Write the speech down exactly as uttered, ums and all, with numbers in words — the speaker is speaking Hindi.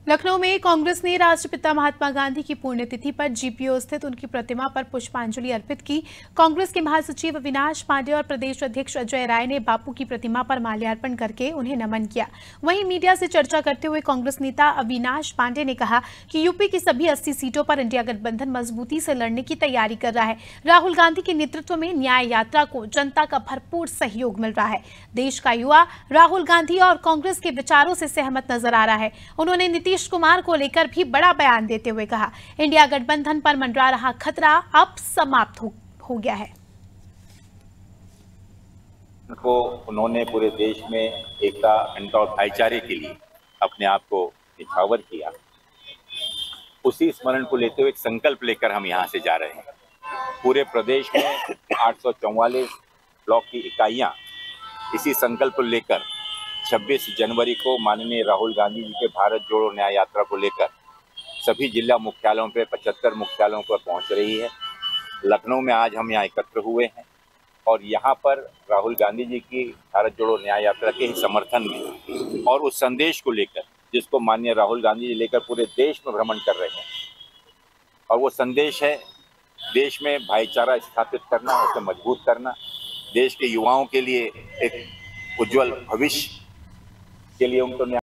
लखनऊ में कांग्रेस ने राष्ट्रपिता महात्मा गांधी की पुण्यतिथि पर जीपीओ स्थित उनकी प्रतिमा पर पुष्पांजलि अर्पित की। कांग्रेस के महासचिव अविनाश पांडे और प्रदेश अध्यक्ष अजय राय ने बापू की प्रतिमा पर माल्यार्पण करके उन्हें नमन किया। वहीं मीडिया से चर्चा करते हुए कांग्रेस नेता अविनाश पांडे ने कहा कि यूपी की सभी अस्सी सीटों पर इंडिया गठबंधन मजबूती से लड़ने की तैयारी कर रहा है। राहुल गांधी के नेतृत्व में न्याय यात्रा को जनता का भरपूर सहयोग मिल रहा है। देश का युवा राहुल गांधी और कांग्रेस के विचारों से सहमत नजर आ रहा है। उन्होंने नीतीश कुमार को लेकर भी बड़ा बयान देते हुए कहा, इंडिया गठबंधन पर मंडरा रहा खतरा अब समाप्त हो, हो गया है। को उन्होंने पूरे देश में एकता अखंडता और भाईचारे के लिए अपने आप को निछावर किया। उसी स्मरण को लेते हुए एक संकल्प लेकर हम यहाँ से जा रहे हैं। पूरे प्रदेश में आठ सौ चौवालीस ब्लॉक की इकाइयाँ इसी संकल्प को लेकर छब्बीस जनवरी को माननीय राहुल गांधी जी के भारत जोड़ो न्याय यात्रा को लेकर सभी जिला मुख्यालयों पे पचहत्तर मुख्यालयों पर पहुंच रही है। लखनऊ में आज हम यहाँ एकत्र हुए हैं और यहाँ पर राहुल गांधी जी की भारत जोड़ो न्याय यात्रा के ही समर्थन में और उस संदेश को लेकर जिसको माननीय राहुल गांधी जी लेकर पूरे देश में भ्रमण कर रहे हैं, और वो संदेश है देश में भाईचारा स्थापित करना, उसे मजबूत करना, देश के युवाओं के लिए एक उज्जवल भविष्य के लिए उनको